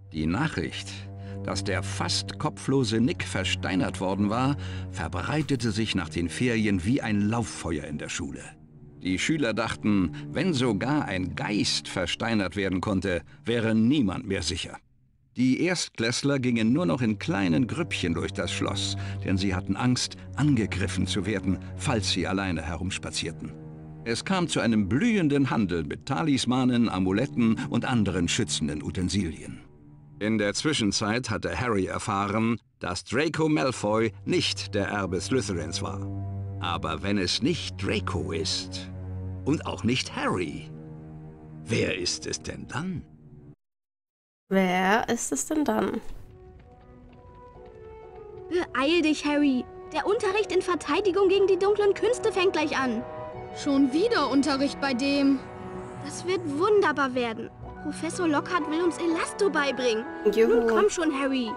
Die Nachricht, dass der fast kopflose Nick versteinert worden war, verbreitete sich nach den Ferien wie ein Lauffeuer in der Schule. Die Schüler dachten, wenn sogar ein Geist versteinert werden konnte, wäre niemand mehr sicher. Die Erstklässler gingen nur noch in kleinen Grüppchen durch das Schloss, denn sie hatten Angst, angegriffen zu werden, falls sie alleine herumspazierten. Es kam zu einem blühenden Handel mit Talismanen, Amuletten und anderen schützenden Utensilien. In der Zwischenzeit hatte Harry erfahren, dass Draco Malfoy nicht der Erbe Slytherins war. Aber wenn es nicht Draco ist und auch nicht Harry, wer ist es denn dann? Wer ist es denn dann? Beeil dich, Harry. Der Unterricht in Verteidigung gegen die dunklen Künste fängt gleich an. Schon wieder Unterricht bei dem. Das wird wunderbar werden. Professor Lockhart will uns Elasto beibringen. Juhu. Nun komm schon, Harry.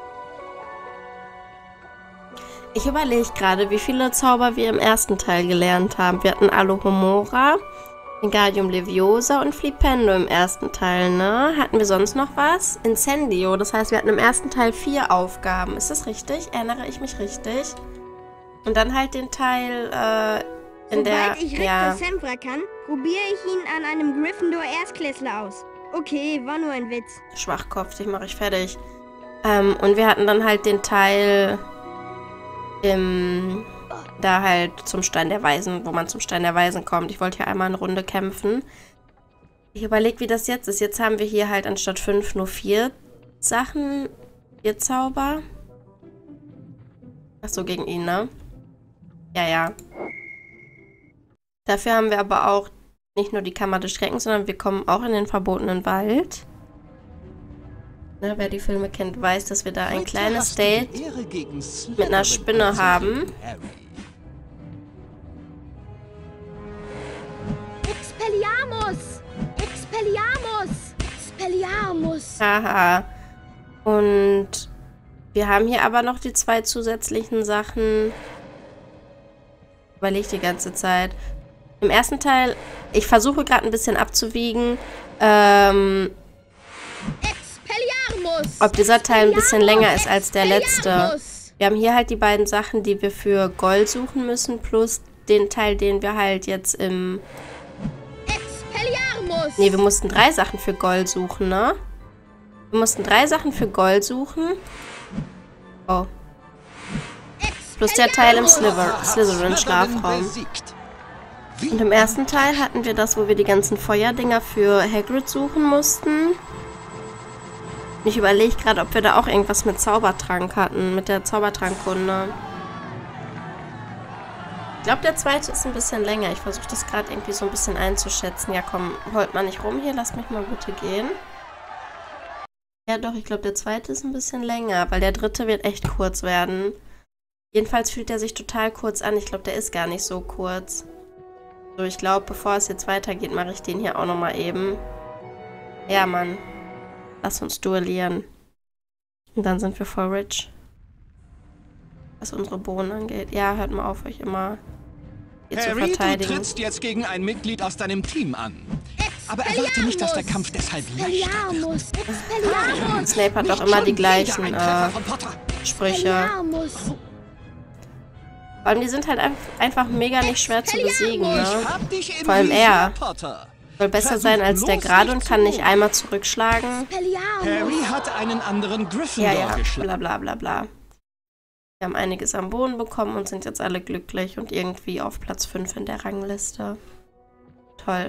Ich überlege gerade, wie viele Zauber wir im ersten Teil gelernt haben. Wir hatten Alohomora, Wingardium Leviosa und Flipendo im ersten Teil, ne? Hatten wir sonst noch was? Incendio, das heißt, wir hatten im ersten Teil 4 Aufgaben. Ist das richtig? Erinnere ich mich richtig? Und dann halt den Teil, Sobald ich Recto Sempra kann, probiere ich ihn an einem Gryffindor-Erstklässler aus. Okay, war nur ein Witz. Schwachkopf, dich mache ich fertig. Und wir hatten dann halt den Teil da halt zum Stein der Weisen, wo man zum Stein der Weisen kommt. Ich wollte hier einmal eine Runde kämpfen. Ich überlege, wie das jetzt ist. Jetzt haben wir hier halt anstatt 5 nur 4 Sachen. 4 Zauber. Achso, gegen ihn, ne? Ja, ja. Dafür haben wir aber auch nicht nur die Kammer des Schreckens, sondern wir kommen auch in den verbotenen Wald. Ne, wer die Filme kennt, weiß, dass wir da ein kleines Date mit einer Spinne haben. Expelliarmus! Expelliarmus! Expelliarmus! Haha. Und wir haben hier aber noch die 2 zusätzlichen Sachen. Überlege die ganze Zeit. Im ersten Teil, ich versuche gerade ein bisschen abzuwiegen, ob dieser Teil ein bisschen länger ist als der letzte. Wir haben hier halt die beiden Sachen, die wir für Gold suchen müssen, plus den Teil, den wir halt jetzt im... Nee, wir mussten 3 Sachen für Gold suchen, ne? Wir mussten 3 Sachen für Gold suchen. Oh. Plus der Teil im Slytherin-Schlafraum. Und im ersten Teil hatten wir das, wo wir die ganzen Feuerdinger für Hagrid suchen mussten. Ich überlege gerade, ob wir da auch irgendwas mit Zaubertrank hatten, mit der Zaubertrankkunde. Ich glaube, der zweite ist ein bisschen länger. Ich versuche das gerade irgendwie so ein bisschen einzuschätzen. Ja, komm, holt mal nicht rum hier, lasst mich mal bitte gehen. Ja doch, ich glaube, der zweite ist ein bisschen länger, weil der dritte wird echt kurz werden. Jedenfalls fühlt er sich total kurz an. Ich glaube, der ist gar nicht so kurz. So, ich glaube, bevor es jetzt weitergeht, mache ich den hier auch nochmal eben. Ja, Mann. Lass uns duellieren. Und dann sind wir voll rich. Was unsere Bohnen angeht. Ja, hört mal auf, euch immer hier zu verteidigen. Du trittst jetzt gegen ein Mitglied aus deinem Team an. Aber erwarte nicht, dass der Kampf deshalb leichter wird. Snape hat doch immer die gleichen Sprüche. Vor allem, die sind halt einfach mega nicht schwer zu besiegen, ne? Vor allem er. Soll besser sein als der gerade und kann nicht einmal zurückschlagen. Harry hat einen anderen Gryffindor geschlagen. Bla bla bla bla. Wir haben einiges am Boden bekommen und sind jetzt alle glücklich und irgendwie auf Platz 5 in der Rangliste. Toll.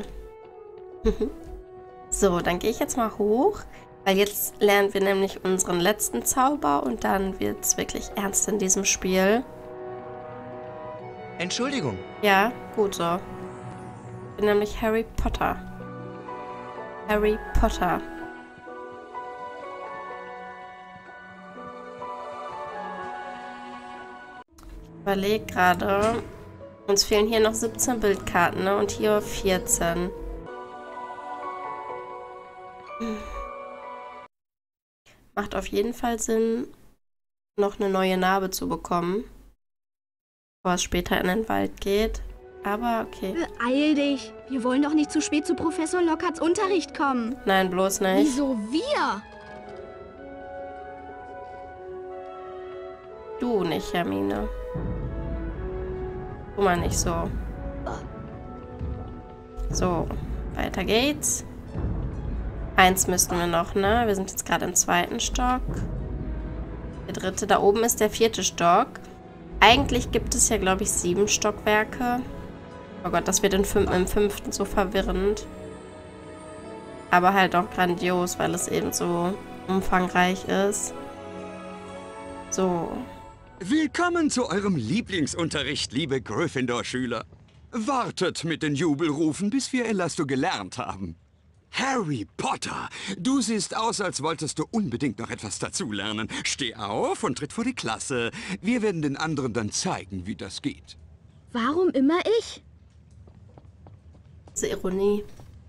So, dann gehe ich jetzt mal hoch, weil jetzt lernen wir nämlich unseren letzten Zauber und dann wird es wirklich ernst in diesem Spiel. Entschuldigung. Ja, gut so. Ich bin nämlich Harry Potter. Harry Potter. Ich überlege gerade. Uns fehlen hier noch 17 Bildkarten, ne? Und hier 14. Macht auf jeden Fall Sinn, noch eine neue Narbe zu bekommen. Bevor es später in den Wald geht. Aber okay. Beeil dich. Wir wollen doch nicht zu spät zu Professor Lockharts Unterricht kommen. Nein, bloß nicht. Wieso wir? Du nicht, Hermine. Tu mal nicht so. So, weiter geht's. 1 müssten wir noch, ne? Wir sind jetzt gerade im 2. Stock. Der 3. Da oben ist der 4. Stock. Eigentlich gibt es ja, glaube ich, 7 Stockwerke. Oh Gott, das wird im 5. so verwirrend. Aber halt auch grandios, weil es eben so umfangreich ist. So. Willkommen zu eurem Lieblingsunterricht, liebe Gryffindor-Schüler. Wartet mit den Jubelrufen, bis wir Elasto gelernt haben. Harry Potter, du siehst aus, als wolltest du unbedingt noch etwas dazulernen. Steh auf und tritt vor die Klasse. Wir werden den anderen dann zeigen, wie das geht. Warum immer ich? Diese Ironie.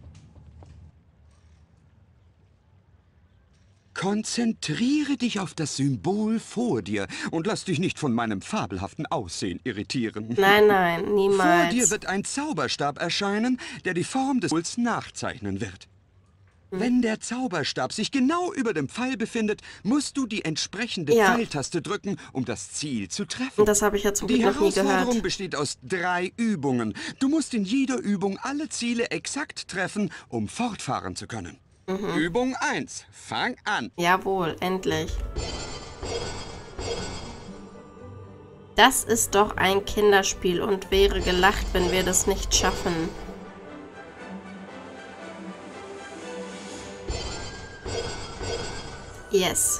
Konzentriere dich auf das Symbol vor dir und lass dich nicht von meinem fabelhaften Aussehen irritieren. Nein, nein, niemals. Vor dir wird ein Zauberstab erscheinen, der die Form des Symbols nachzeichnen wird. Wenn der Zauberstab sich genau über dem Pfeil befindet, musst du die entsprechende Pfeiltaste drücken, um das Ziel zu treffen. Das habe ich ja zum Glück noch nie gehört. Die Herausforderung besteht aus 3 Übungen. Du musst in jeder Übung alle Ziele exakt treffen, um fortfahren zu können. Übung 1. Fang an. Jawohl, endlich. Das ist doch ein Kinderspiel und wäre gelacht, wenn wir das nicht schaffen. Yes.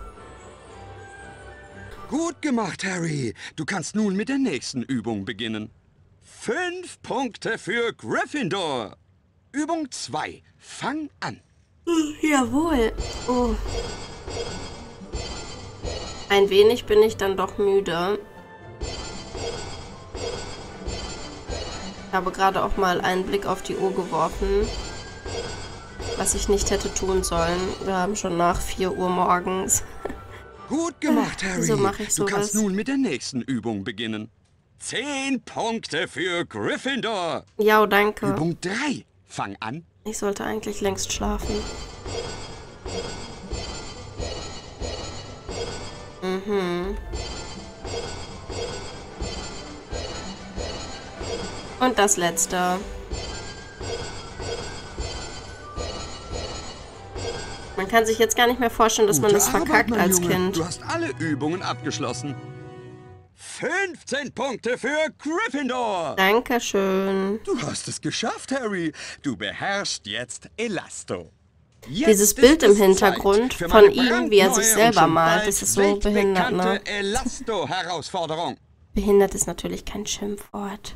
Gut gemacht, Harry. Du kannst nun mit der nächsten Übung beginnen. 5 Punkte für Gryffindor. Übung 2. Fang an. Jawohl. Oh. Ein wenig bin ich dann doch müde. Ich habe gerade auch mal einen Blick auf die Uhr geworfen. Was ich nicht hätte tun sollen. Wir haben schon nach 4 Uhr morgens. Gut gemacht, Harry. Wieso mache ich sowas? Du kannst nun mit der nächsten Übung beginnen. 10 Punkte für Gryffindor. Ja, danke. Übung 3. Fang an. Ich sollte eigentlich längst schlafen. Und das letzte. Man kann sich jetzt gar nicht mehr vorstellen, dass man das verkackt als Kind. Du hast alle Übungen abgeschlossen. 15 Punkte für Gryffindor. Dankeschön. Du hast es geschafft, Harry. Du beherrschst jetzt Elasto. Dieses Bild im Hintergrund von ihm, wie er sich selber malt, das ist so behindert, ne? Elasto-Herausforderung. Behindert ist natürlich kein Schimpfwort.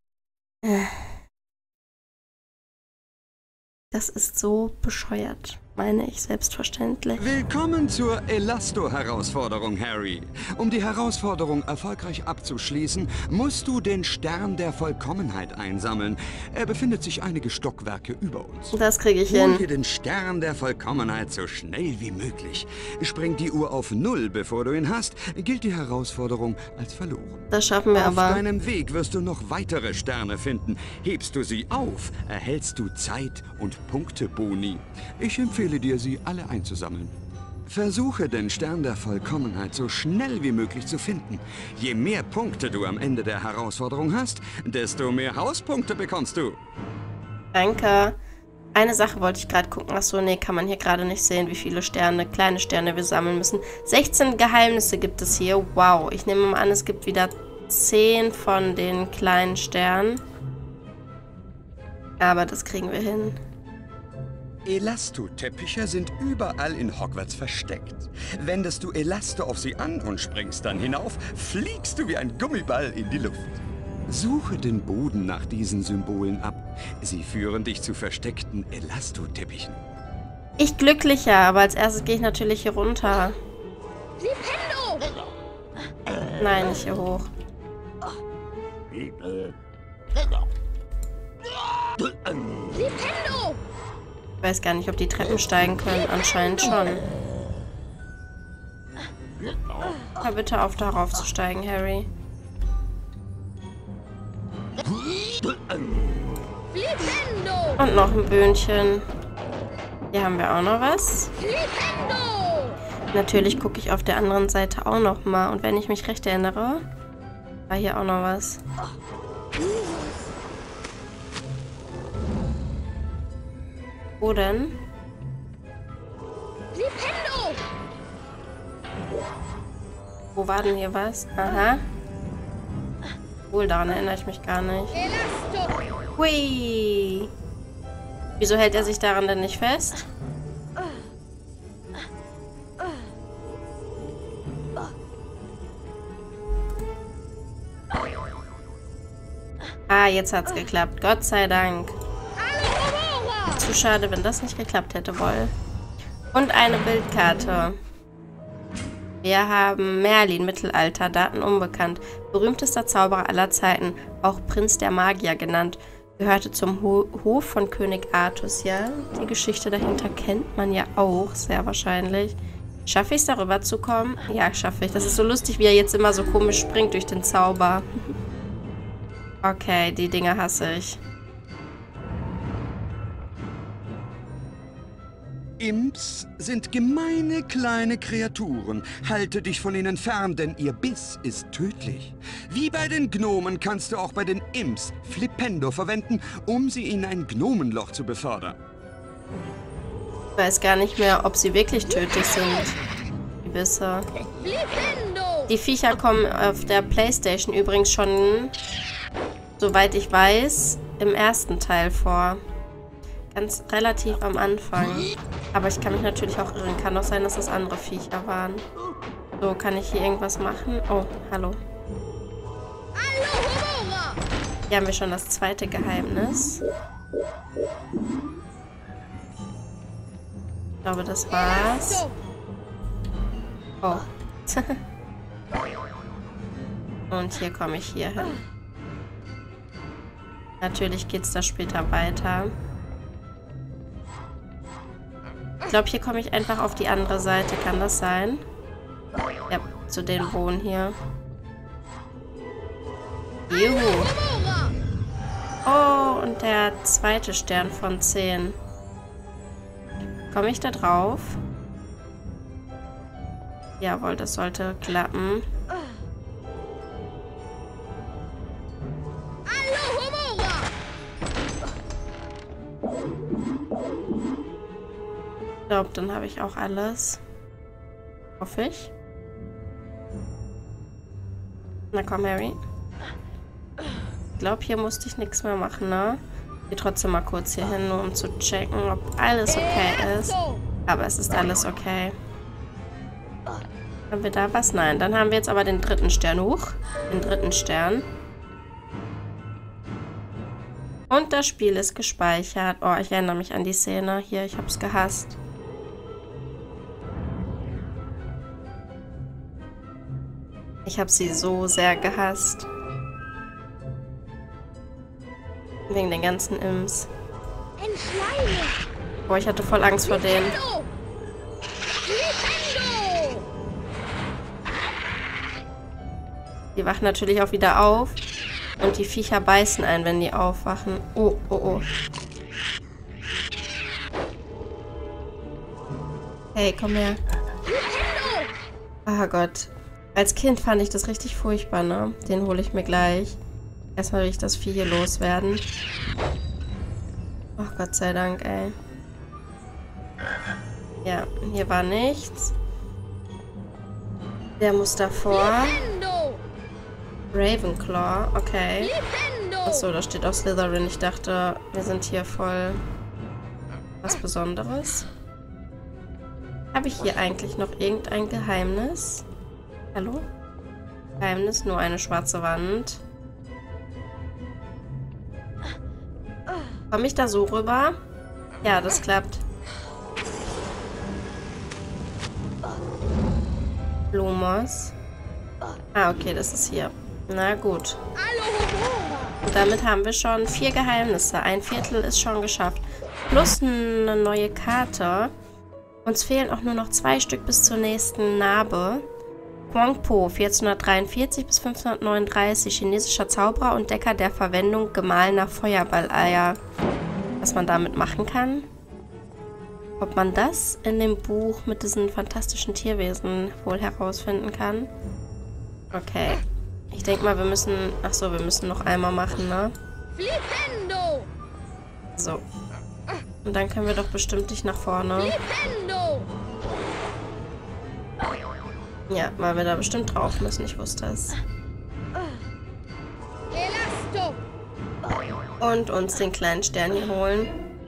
Das ist so bescheuert, meine ich selbstverständlich. Willkommen zur Elasto-Herausforderung, Harry. Um die Herausforderung erfolgreich abzuschließen, musst du den Stern der Vollkommenheit einsammeln. Er befindet sich einige Stockwerke über uns. Das kriege ich Hol hin. dir den Stern der Vollkommenheit so schnell wie möglich. Springt die Uhr auf 0, bevor du ihn hast, gilt die Herausforderung als verloren. Das schaffen wir aber. Auf deinem Weg wirst du noch weitere Sterne finden. Hebst du sie auf, erhältst du Zeit- und Punkteboni. Ich empfehle dir, sie alle einzusammeln. Versuche den Stern der Vollkommenheit so schnell wie möglich zu finden. Je mehr Punkte du am Ende der Herausforderung hast, desto mehr Hauspunkte bekommst du. Danke. Eine Sache wollte ich gerade gucken. Achso, nee, kann man hier gerade nicht sehen, wie viele Sterne, kleine Sterne wir sammeln müssen. 16 Geheimnisse gibt es hier. Wow. Ich nehme mal an, es gibt wieder 10 von den kleinen Sternen. Aber das kriegen wir hin. Elasto-Teppiche sind überall in Hogwarts versteckt. Wendest du Elasto auf sie an und springst dann hinauf, fliegst du wie ein Gummiball in die Luft. Suche den Boden nach diesen Symbolen ab. Sie führen dich zu versteckten Elasto-Teppichen. Ich glücklicher, aber als erstes gehe ich natürlich hier runter. Flipendo! Nein, nicht hier hoch. Flipendo! Ich weiß gar nicht, ob die Treppen steigen können. Anscheinend schon. Hör bitte auf, darauf zu steigen, Harry. Flipendo! Und noch ein Böhnchen. Hier haben wir auch noch was. Flipendo! Natürlich gucke ich auf der anderen Seite auch noch mal. Und wenn ich mich recht erinnere, war hier auch noch was. Wo denn? Flipendo! Wo war denn hier was? Aha. Wohl, daran erinnere ich mich gar nicht. Elasto! Hui! Wieso hält er sich daran denn nicht fest? Ah, jetzt hat's geklappt. Gott sei Dank. Zu schade, wenn das nicht geklappt hätte, wohl. Und eine Bildkarte. Wir haben Merlin, Mittelalter, Daten unbekannt. Berühmtester Zauberer aller Zeiten, auch Prinz der Magier genannt. Gehörte zum Hof von König Artus, ja? Die Geschichte dahinter kennt man ja auch, sehr wahrscheinlich. Schaffe ich es, darüber zu kommen? Ja, schaffe ich. Das ist so lustig, wie er jetzt immer so komisch springt durch den Zauber. Okay, die Dinge hasse ich. Imps sind gemeine kleine Kreaturen. Halte dich von ihnen fern, denn ihr Biss ist tödlich. Wie bei den Gnomen kannst du auch bei den Imps Flipendo verwenden, um sie in ein Gnomenloch zu befördern. Ich weiß gar nicht mehr, ob sie wirklich tödlich sind. Die Bisse. Die Viecher kommen auf der PlayStation übrigens schon, soweit ich weiß, im ersten Teil vor. Ganz relativ am Anfang. Aber ich kann mich natürlich auch irren. Kann auch sein, dass das andere Viecher waren. So, kann ich hier irgendwas machen? Oh, hallo. Hier haben wir schon das zweite Geheimnis. Ich glaube, das war's. Oh. Und hier komme ich hier hin. Natürlich geht's da später weiter. Ich glaube, hier komme ich einfach auf die andere Seite. Kann das sein? Ja, zu den Bohnen hier. Juhu. Oh, und der zweite Stern von 10. Komme ich da drauf? Jawohl, das sollte klappen. Ich glaube, dann habe ich auch alles. Hoffe ich. Na komm, Harry. Ich glaube, hier musste ich nichts mehr machen, ne? Ich gehe trotzdem mal kurz hier hin, nur um zu checken, ob alles okay ist. Aber es ist alles okay. Haben wir da was? Nein. Dann haben wir jetzt aber den dritten Stern hoch. Den dritten Stern. Und das Spiel ist gespeichert. Oh, ich erinnere mich an die Szene. Hier, ich habe es gehasst. Ich habe sie so sehr gehasst. Wegen den ganzen Imps. Boah, ich hatte voll Angst vor denen. Die wachen natürlich auch wieder auf. Und die Viecher beißen ein, wenn die aufwachen. Oh, oh, oh. Hey, komm her. Ah Gott. Als Kind fand ich das richtig furchtbar, ne? Den hole ich mir gleich. Erstmal will ich das Vieh hier loswerden. Ach, Gott sei Dank, ey. Ja, hier war nichts. Der muss davor. Ravenclaw, okay. Achso, da steht auch Slytherin. Ich dachte, wir sind hier voll was Besonderes. Habe ich hier eigentlich noch irgendein Geheimnis? Hallo? Geheimnis, nur eine schwarze Wand. Komme ich da so rüber? Ja, das klappt. Lumos. Ah, okay, das ist hier. Na gut. Und damit haben wir schon 4 Geheimnisse. Ein Viertel ist schon geschafft. Plus eine neue Karte. Uns fehlen auch nur noch 2 Stück bis zur nächsten Narbe. Huang Po, 1443 bis 1539, chinesischer Zauberer und Entdecker der Verwendung gemahlener Feuerballeier. Was man damit machen kann? Ob man das in dem Buch mit diesen fantastischen Tierwesen wohl herausfinden kann. Okay. Ich denke mal, wir müssen... Achso, wir müssen noch einmal machen, ne? Flipendo! So. Und dann können wir doch bestimmt nicht nach vorne. Flipendo! Ja, weil wir da bestimmt drauf müssen. Ich wusste es. Elasto! Und uns den kleinen Stern hier holen.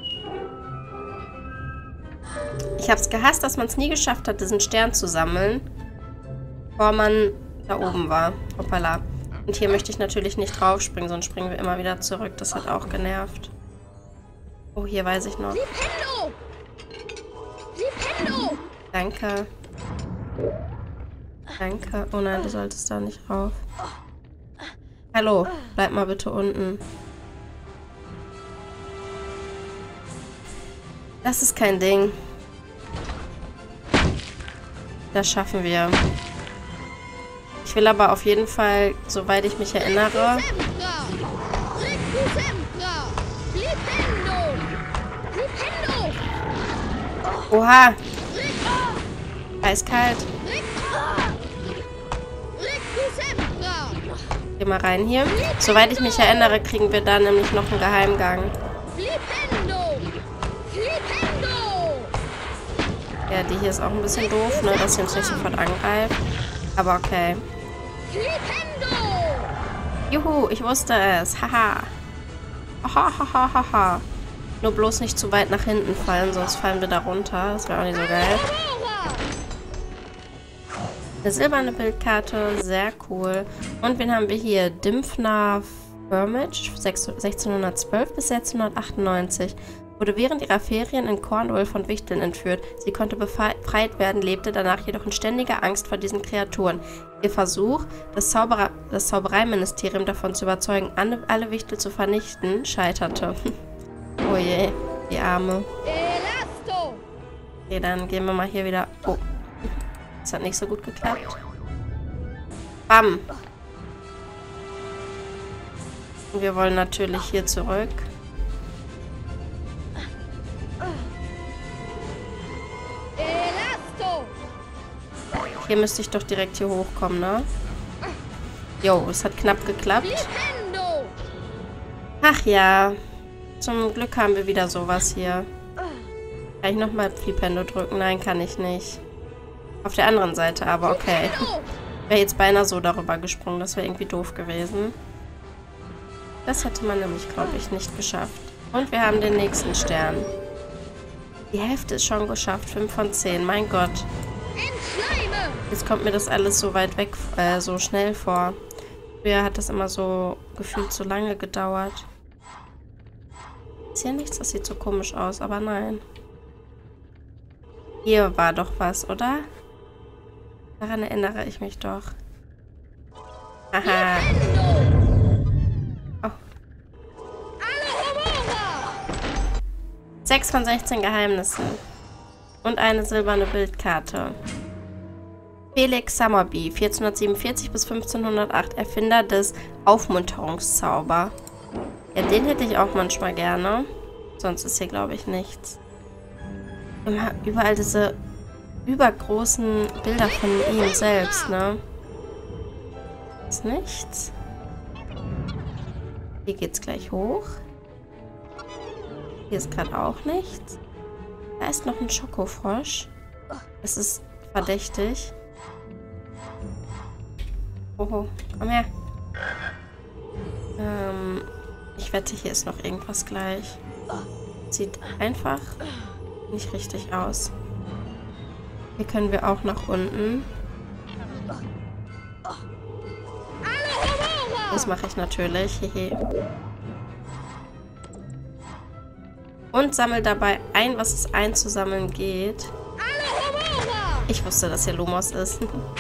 Ich habe es gehasst, dass man es nie geschafft hat, diesen Stern zu sammeln, bevor man da oben war. Hoppala. Und hier möchte ich natürlich nicht draufspringen, sonst springen wir immer wieder zurück. Das hat auch genervt. Oh, hier weiß ich noch. Flipendo! Flipendo! Danke. Danke. Oh nein, du solltest da nicht rauf. Hallo, bleib mal bitte unten. Das ist kein Ding. Das schaffen wir. Ich will aber auf jeden Fall, soweit ich mich erinnere... Oha! Eiskalt. Geh mal rein hier. Soweit ich mich erinnere, kriegen wir da nämlich noch einen Geheimgang. Ja, die hier ist auch ein bisschen doof, ne, dass sie uns nicht sofort angreift. Aber okay. Juhu, ich wusste es. Haha. Hahaha. Nur bloß nicht zu weit nach hinten fallen, sonst fallen wir da runter. Das wäre auch nicht so geil. Eine silberne Bildkarte, sehr cool. Und wen haben wir hier? Dimphna Firmage, 1612 bis 1698. Wurde während ihrer Ferien in Cornwall von Wichteln entführt. Sie konnte befreit werden, lebte danach jedoch in ständiger Angst vor diesen Kreaturen. Ihr Versuch, das Zaubereiministerium davon zu überzeugen, alle Wichtel zu vernichten, scheiterte. Oh je, die Arme. Okay, dann gehen wir mal hier wieder... Oh, das hat nicht so gut geklappt. Bam! Und wir wollen natürlich hier zurück. Hier müsste ich doch direkt hier hochkommen, ne? Jo, es hat knapp geklappt. Ach ja. Zum Glück haben wir wieder sowas hier. Kann ich nochmal Flipendo drücken? Nein, kann ich nicht. Auf der anderen Seite, aber okay. Wäre jetzt beinahe so darüber gesprungen. Das wäre irgendwie doof gewesen. Das hätte man nämlich, glaube ich, nicht geschafft. Und wir haben den nächsten Stern. Die Hälfte ist schon geschafft. 5 von 10. Mein Gott. Jetzt kommt mir das alles so weit weg, so schnell vor. Früher hat das immer so gefühlt so lange gedauert. Ist hier nichts? Das sieht so komisch aus, aber nein. Hier war doch was, oder? Daran erinnere ich mich doch. Aha. Oh. 6 von 16 Geheimnissen. Und eine silberne Bildkarte. Felix Summerby, 1447 bis 1508, Erfinder des Aufmunterungszauber. Ja, den hätte ich auch manchmal gerne. Sonst ist hier, glaube ich, nichts. Immer überall diese übergroßen Bilder von ihm selbst, ne? Ist nichts. Hier geht's gleich hoch. Hier ist gerade auch nichts. Da ist noch ein Schokofrosch. Das ist verdächtig. Oho, komm her. Ich wette, hier ist noch irgendwas gleich. Sieht einfach nicht richtig aus. Hier können wir auch nach unten. Das mache ich natürlich. Hehe. Und sammel dabei ein, was es einzusammeln geht. Ich wusste, dass hier Lumos ist.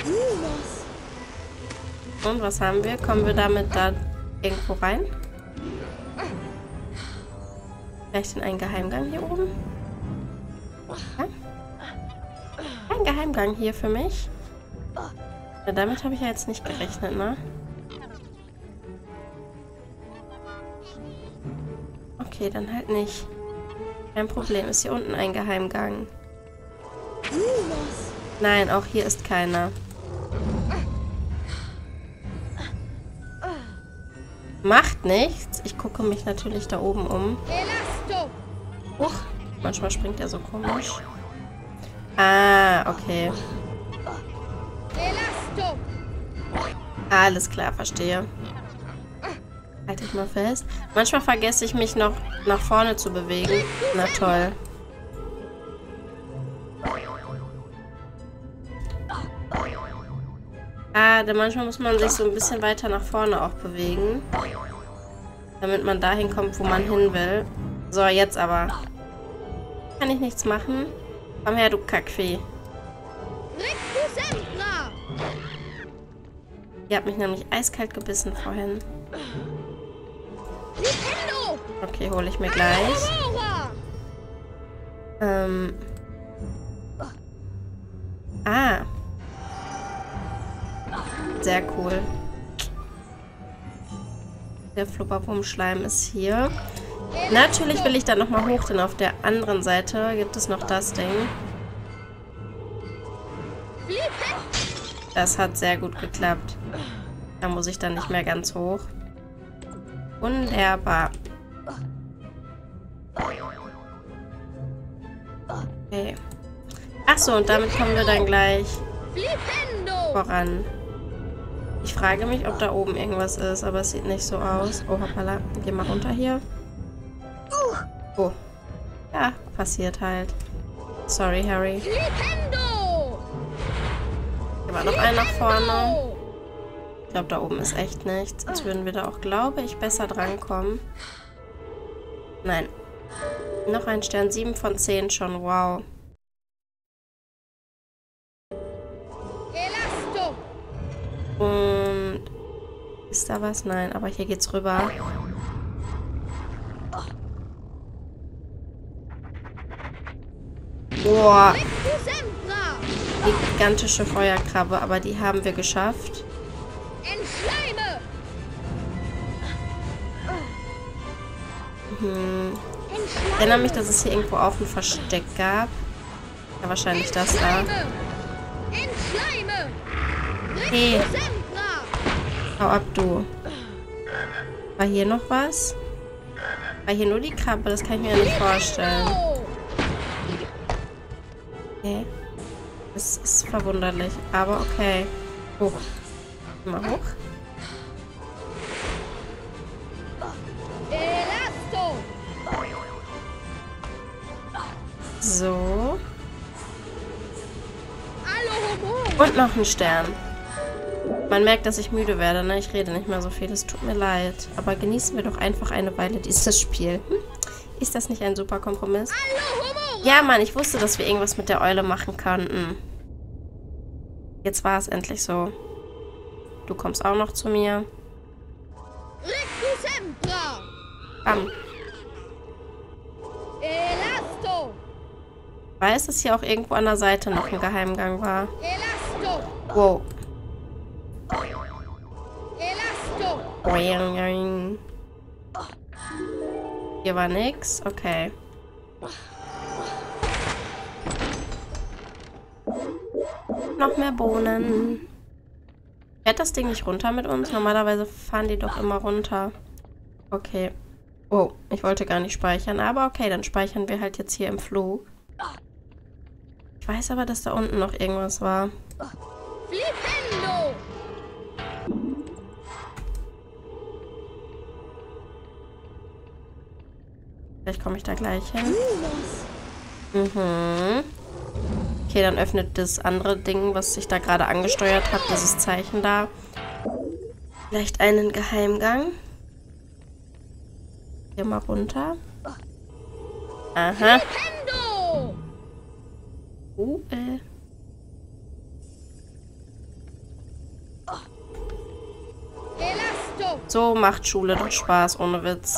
Und was haben wir? Kommen wir damit da irgendwo rein? Vielleicht in einen Geheimgang hier oben? Ja? Ein Geheimgang hier für mich? Ja, damit habe ich ja jetzt nicht gerechnet, ne? Okay, dann halt nicht. Kein Problem. Ist hier unten ein Geheimgang? Nein, auch hier ist keiner. Macht nichts. Ich gucke mich natürlich da oben um. Huch, manchmal springt er so komisch. Ah, okay. Alles klar, verstehe. Halte ich mal fest. Manchmal vergesse ich mich noch nach vorne zu bewegen. Na toll. Ah, denn manchmal muss man sich so ein bisschen weiter nach vorne auch bewegen. Damit man dahin kommt, wo man hin will. So, jetzt aber. Kann ich nichts machen? Komm her, du Kackvieh. Ihr habt mich nämlich eiskalt gebissen vorhin. Okay, hole ich mir gleich. Ah. Sehr cool. Der Flubberwurmschleim ist hier. Natürlich will ich dann nochmal hoch, denn auf der anderen Seite gibt es noch das Ding. Das hat sehr gut geklappt. Da muss ich dann nicht mehr ganz hoch. Wunderbar. Okay. Achso, und damit kommen wir dann gleich voran. Ich frage mich, ob da oben irgendwas ist, aber es sieht nicht so aus. Oh, hoppala. Geh mal runter hier. Oh. Ja, passiert halt. Sorry, Harry. Hier war noch ein nach vorne. Ich glaube, da oben ist echt nichts. Jetzt würden wir da auch, glaube ich, besser drankommen. Nein. Noch ein Stern. 7 von 10 schon. Wow. Und ist da was? Nein, aber hier geht's rüber. Boah. Die gigantische Feuerkrabbe, aber die haben wir geschafft. Ich erinnere mich, dass es hier irgendwo auch ein Versteck gab. Ja, wahrscheinlich das da. Hey. Hau ab, du. War hier noch was? War hier nur die Krabbe? Das kann ich mir ja nicht vorstellen. Okay. Das ist verwunderlich, aber okay. Hoch. Mal hoch. So. Und noch ein Stern. Man merkt, dass ich müde werde, ne? Ich rede nicht mehr so viel, es tut mir leid. Aber genießen wir doch einfach eine Weile dieses Spiel. Ist das nicht ein super Kompromiss? Ja, Mann, ich wusste, dass wir irgendwas mit der Eule machen könnten. Jetzt war es endlich so. Du kommst auch noch zu mir. Komm. Ich weiß, dass hier auch irgendwo an der Seite noch ein Geheimgang war. Wow. Hier war nix. Okay. Noch mehr Bohnen. Fährt das Ding nicht runter mit uns? Normalerweise fahren die doch immer runter. Okay. Oh, ich wollte gar nicht speichern. Aber okay, dann speichern wir halt jetzt hier im Flug. Ich weiß aber, dass da unten noch irgendwas war. Vielleicht komme ich da gleich hin. Mhm. Okay, dann öffnet das andere Ding, was ich da gerade angesteuert habe, dieses Zeichen da. Vielleicht einen Geheimgang. Hier mal runter. Aha. So macht Schule doch Spaß, ohne Witz.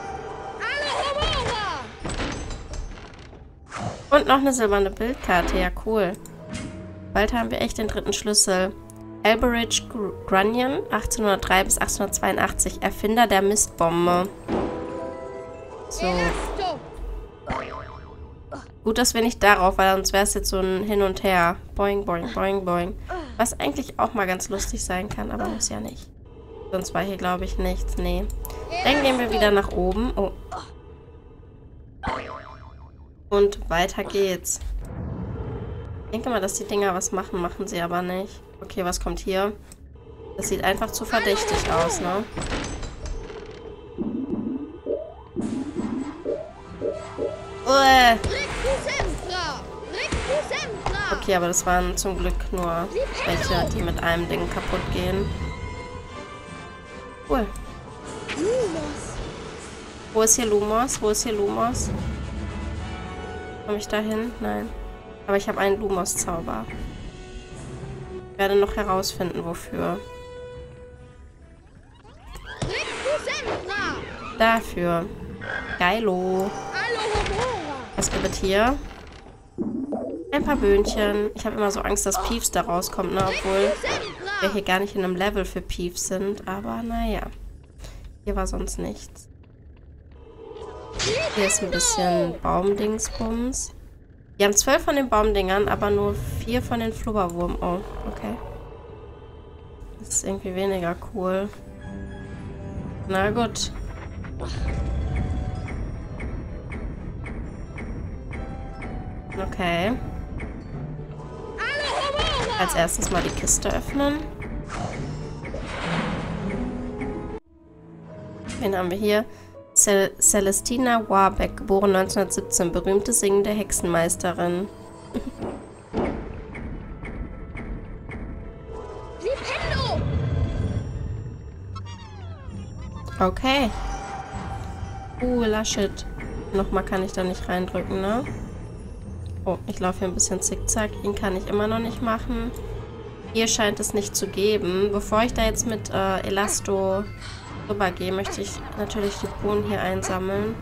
Und noch eine silberne Bildkarte. Ja, cool. Bald haben wir echt den dritten Schlüssel. Elbridge Grunion, 1803 bis 1882. Erfinder der Mistbombe. So. Gut, dass wir nicht darauf, weil sonst wäre es jetzt so ein Hin und Her. Boing, boing, boing, boing. Was eigentlich auch mal ganz lustig sein kann, aber muss ja nicht. Sonst war hier, glaube ich, nichts. Nee. Dann gehen wir wieder nach oben. Oh. Und weiter geht's. Ich denke mal, dass die Dinger was machen. Machen sie aber nicht. Okay, was kommt hier? Das sieht einfach zu verdächtig aus, ne? Okay, aber das waren zum Glück nur welche, die mit einem Ding kaputt gehen. Cool. Wo ist hier Lumos? Wo ist hier Lumos? Komme ich da hin? Nein. Aber ich habe einen Lumos-Zauber. Ich werde noch herausfinden, wofür. Dafür. Geilo. Was gibt es hier? Ein paar Böhnchen. Ich habe immer so Angst, dass Peeves da rauskommt, ne? Obwohl wir hier gar nicht in einem Level für Peeves sind. Aber naja. Hier war sonst nichts. Hier ist ein bisschen Baumdingsbums. Wir haben 12 von den Baumdingern, aber nur 4 von den Flubberwurm. Oh, okay. Das ist irgendwie weniger cool. Na gut. Okay. Als erstes mal die Kiste öffnen. Wen haben wir hier? Celestina Warbeck, geboren 1917, berühmte singende Hexenmeisterin. Okay. Shit. Nochmal kann ich da nicht reindrücken, ne? Oh, ich laufe hier ein bisschen zickzack. Ihn kann ich immer noch nicht machen. Hier scheint es nicht zu geben. Bevor ich da jetzt mit Elasto rübergehe, möchte ich natürlich die Bohnen hier einsammeln.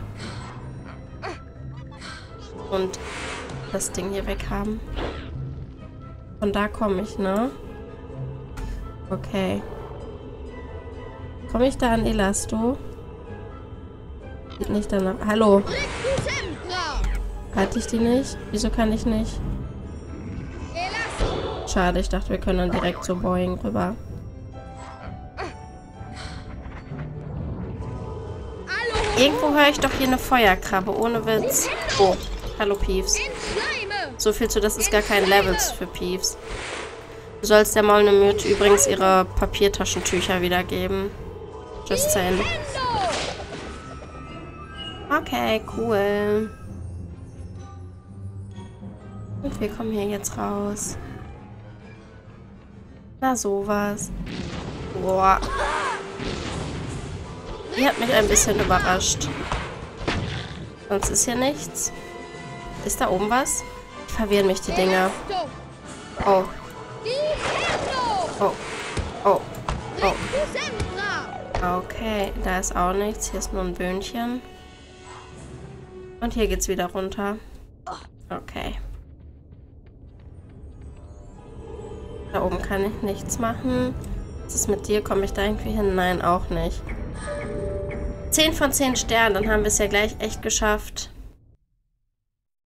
Und das Ding hier weghaben. Von da komme ich, ne? Okay. Komme ich da an Elasto? Sieht nicht danach. Hallo. Hatte ich die nicht? Wieso kann ich nicht? Schade, ich dachte, wir können dann direkt so Boing rüber. Irgendwo höre ich doch hier eine Feuerkrabbe, ohne Witz. Oh, hallo Peeves. So viel zu, das ist gar kein Levels für Peeves. Du sollst der Maulnemüt übrigens ihre Papiertaschentücher wiedergeben. Just saying. Okay, cool. Und wir kommen hier jetzt raus. Na sowas. Boah. Die hat mich ein bisschen überrascht. Sonst ist hier nichts. Ist da oben was? Verwirren mich die Dinger. Oh. Oh. Oh. Oh. Okay, da ist auch nichts. Hier ist nur ein Böhnchen. Und hier geht's wieder runter. Okay. Da oben kann ich nichts machen. Was ist mit dir? Komme ich da irgendwie hin? Nein, auch nicht. 10 von 10 Sternen. Dann haben wir es ja gleich echt geschafft.